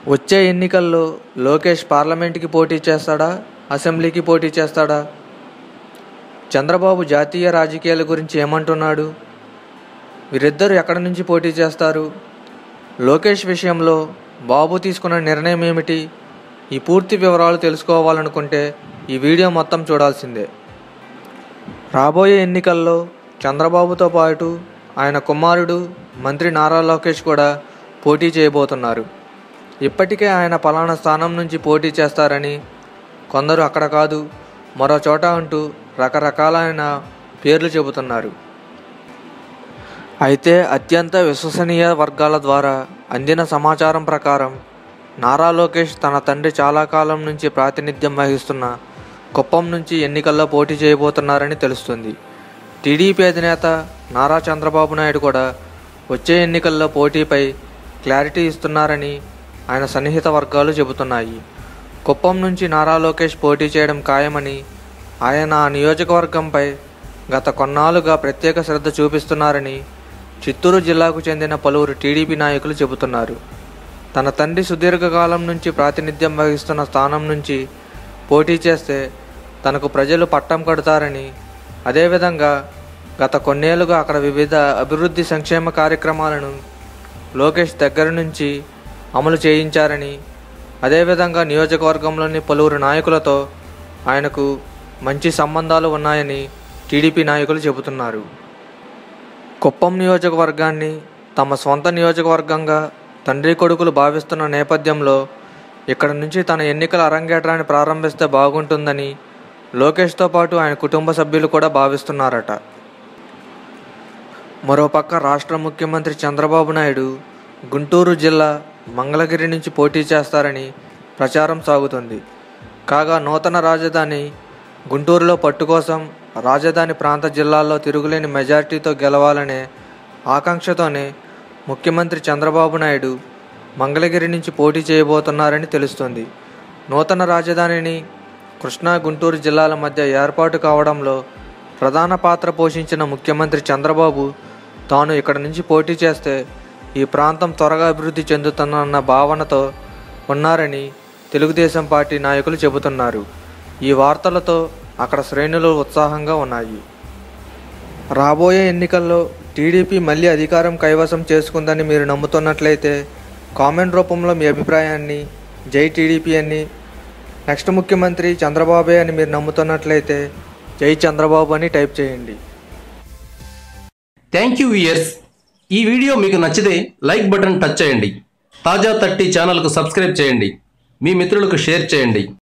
వచ్చే ఎన్నికల్లో లోకేష్ పార్లమెంట్కి పోటీ చేస్తాడా, అసెంబ్లీకి పోటీ చేస్తాడా? చంద్రబాబు జాతీయ రాజకీయాల గురించి ఏమంటున్నాడు? వీరిద్దరూ ఎక్కడి నుంచి పోటీ చేస్తారు? లోకేష్ విషయంలో బాబు తీసుకున్న నిర్ణయం ఏమిటి? ఈ పూర్తి వివరాలు తెలుసుకోవాలనుకుంటే ఈ వీడియో మొత్తం చూడాల్సిందే. రాబోయే ఎన్నికల్లో చంద్రబాబుతో పాటు ఆయన కుమారుడు మంత్రి నారా లోకేష్ కూడా పోటీ చేయబోతున్నారు. ఇప్పటికే ఆయన పలానా స్థానం నుంచి పోటీ చేస్తారని, కొందరు అక్కడ కాదు మరో చోట అంటూ రకరకాలైన పేర్లు చెబుతున్నారు. అయితే అత్యంత విశ్వసనీయ వర్గాల ద్వారా అందిన సమాచారం ప్రకారం నారా లోకేష్ తన తండ్రి చాలా కాలం నుంచి ప్రాతినిధ్యం వహిస్తున్న కుప్పం నుంచి ఎన్నికల్లో పోటీ చేయబోతున్నారని తెలుస్తుంది. టీడీపీ అధినేత నారా చంద్రబాబు నాయుడు కూడా వచ్చే ఎన్నికల్లో పోటీపై క్లారిటీ ఇస్తున్నారని ఆయన సన్నిహిత వర్గాలు చెబుతున్నాయి. కుప్పం నుంచి నారా లోకేష్ పోటీ చేయడం ఖాయమని, ఆయన ఆ నియోజకవర్గంపై గత కొన్నాళ్లుగా ప్రత్యేక శ్రద్ధ చూపిస్తున్నారని చిత్తూరు జిల్లాకు చెందిన పలువురు టీడీపీ నాయకులు చెబుతున్నారు. తన తండ్రి సుదీర్ఘకాలం నుంచి ప్రాతినిధ్యం వహిస్తున్న స్థానం నుంచి పోటీ చేస్తే తనకు ప్రజలు పట్టం కడతారని, అదేవిధంగా గత కొన్నేళ్లుగా అక్కడ వివిధ అభివృద్ధి సంక్షేమ కార్యక్రమాలను లోకేష్ దగ్గర నుంచి అమలు చేయించారని, అదేవిధంగా నియోజకవర్గంలోని పలువురు నాయకులతో ఆయనకు మంచి సంబంధాలు ఉన్నాయని టీడీపీ నాయకులు చెబుతున్నారు. కుప్పం నియోజకవర్గాన్ని తమ సొంత నియోజకవర్గంగా తండ్రి కొడుకులు భావిస్తున్న నేపథ్యంలో ఇక్కడ నుంచి తన ఎన్నికల అరంగేట్రాన్ని ప్రారంభిస్తే బాగుంటుందని లోకేష్తో పాటు ఆయన కుటుంబ సభ్యులు కూడా భావిస్తున్నారట. మరోపక్క రాష్ట్ర ముఖ్యమంత్రి చంద్రబాబు నాయుడు గుంటూరు జిల్లా మంగళగిరి నుంచి పోటీ చేస్తారని ప్రచారం సాగుతుంది. కాగా నూతన రాజధాని గుంటూరులో పట్టు కోసం రాజధాని ప్రాంత జిల్లాల్లో తిరుగులేని మెజారిటీతో గెలవాలనే ఆకాంక్షతోనే ముఖ్యమంత్రి చంద్రబాబు నాయుడు మంగళగిరి నుంచి పోటీ చేయబోతున్నారని తెలుస్తుంది. నూతన రాజధానిని కృష్ణా గుంటూరు జిల్లాల మధ్య ఏర్పాటు కావడంలో ప్రధాన పాత్ర పోషించిన ముఖ్యమంత్రి చంద్రబాబు తాను ఇక్కడ నుంచి పోటీ చేస్తే ఈ ప్రాంతం త్వరగా అభివృద్ధి చెందుతుందన్న భావనతో ఉన్నారని తెలుగుదేశం పార్టీ నాయకులు చెబుతున్నారు. ఈ వార్తలతో అక్కడ శ్రేణులు ఉత్సాహంగా ఉన్నాయి. రాబోయే ఎన్నికల్లో టీడీపీ మళ్ళీ అధికారం కైవసం చేసుకుందని మీరు నమ్ముతున్నట్లయితే కామెంట్ రూపంలో మీ అభిప్రాయాన్ని జై టీడీపీ అని, నెక్స్ట్ ముఖ్యమంత్రి చంద్రబాబే అని మీరు నమ్ముతున్నట్లయితే జై చంద్రబాబు అని టైప్ చేయండి. Thank you viewers. ఈ వీడియో మీకు నచ్చితే లైక్ బటన్ టచ్ చేయండి. తాజా 30 ఛానల్కు సబ్స్క్రైబ్ చేయండి. మీ మిత్రులకు షేర్ చేయండి.